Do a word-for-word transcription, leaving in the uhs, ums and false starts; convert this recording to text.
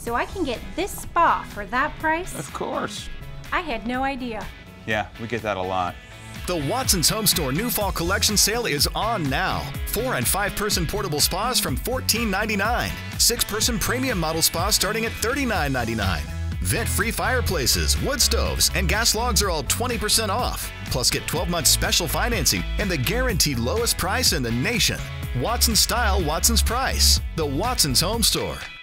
So I can get this spa for that price? Of course. I had no idea. Yeah, we get that a lot. The Watson's Home Store new fall collection sale is on now. Four and five person portable spas from fourteen ninety-nine. Six person premium model spas starting at thirty-nine ninety-nine. Vent-free fireplaces, wood stoves, and gas logs are all twenty percent off. Plus get twelve months special financing and the guaranteed lowest price in the nation. Watson's style, Watson's price. The Watson's Home Store.